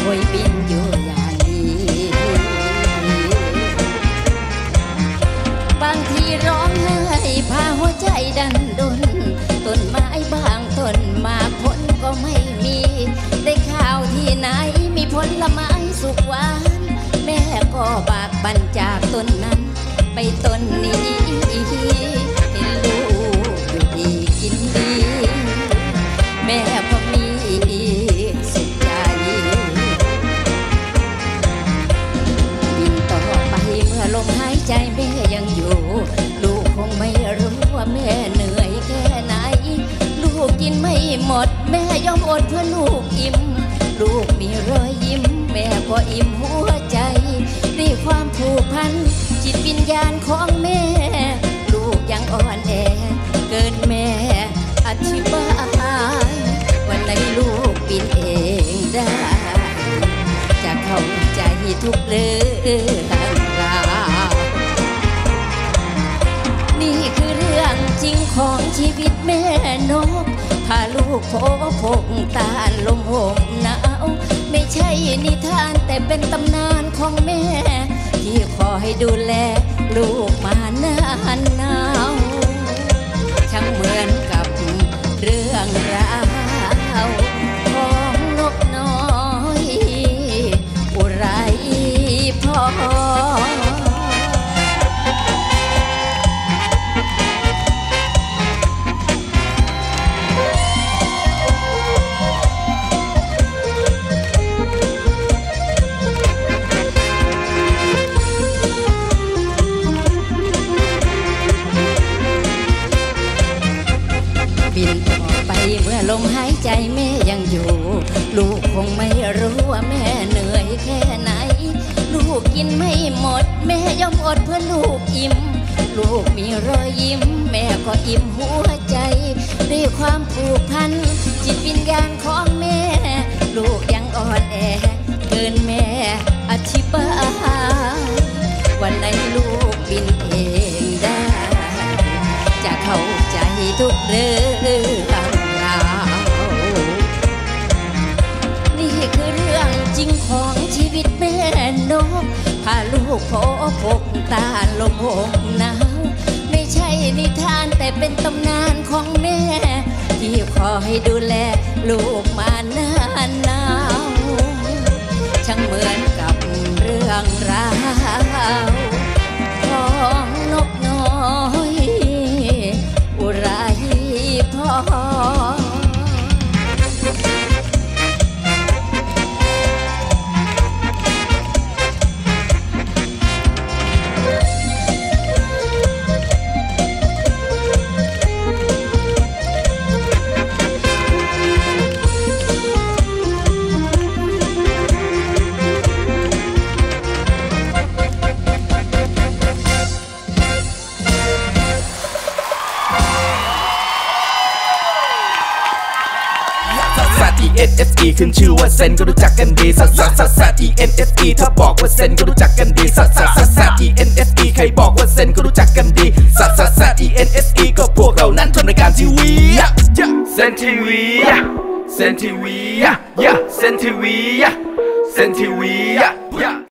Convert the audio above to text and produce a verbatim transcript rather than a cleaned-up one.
ยบินอยู่อย่างนี้บางทีร้องไห้พาหัวใจดันดนต้นไม้บางต้นมาผลก็ไม่มีได้ข่าวที่ไหนมีผลไม้สุกหวานแม่ก็บากบันจากต้นนั้นไปต้นนี้เห็นลูกอยู่ดีกินดีแม่พอมีสุขใจบินต่อไปเมื่อลมหายใจแม่ยังอยู่ลูกคงไม่รู้ว่าแม่เหนื่อยแค่ไหนลูกกินไม่หมดแม่ยอมอดเพื่อลูกอิ่มลูกมีรอยยิ้มแม่ก็อิ่มหัวใจด้วยความผูกพันจิตวิญญาณของแม่ลูกยังอ่อนแอเกินแม่อธิบายวันไหนลูกบินเองได้จะเข้าใจทุกเรื่องราวนี่คือเรื่องจริงของชีวิตแม่นกพาลูกโผพกตาลมห่มหนาวไม่ใช่นิทานแต่เป็นตำนานของแม่ที่คอยดูแลลูกมานานนาวช่างเหมือนกับเรื่องราวของนกน้อยอุไรพรบินต่อไปเมื่อลมหายใจแม่ยังอยู่ลูกคงไม่รู้ว่าแม่เหนื่อยแค่ไหนลูกกินไม่หมดแม่ยอมอดเพื่อลูกอิ่มลูกมีรอยยิ้มแม่ก็อิ่มหัวใจด้วยความผูกพันจิตวิญญาณของแม่ลูกยังอ่อนแอเกินแม่อธิบายวันไหนลูกบินเองได้จะเข้าใจทุกเรื่องราวนี่คือเรื่องจริงของชีวิตแม่นกพาลูกโผพกตาลมห่มหนาวไม่ใช่นิทานแต่เป็นตำนานของแม่ที่คอยดูแลลูกมานานนาวช่างเหมือนกับเรื่องราวของนกน้อยอุไรพรเอ็น เอส อี ขึ้นชื่อว่าเซนก็รู้จักกันดีสัสสัสสัสสัส อี เอ็น เอส อี ถ้าบอกว่าเซนก็รู้จักกันดีสัสสัสสัสสัส อี เอ็น เอส อี ใครบอกว่าเซนก็รู้จักกันดีสัสสัสสัส อี เอ็น เอส อี ก็พวกเรานั้นทำรายการทีวีเซนทีวีเซนทีวีเซนทีวีเซนทีวี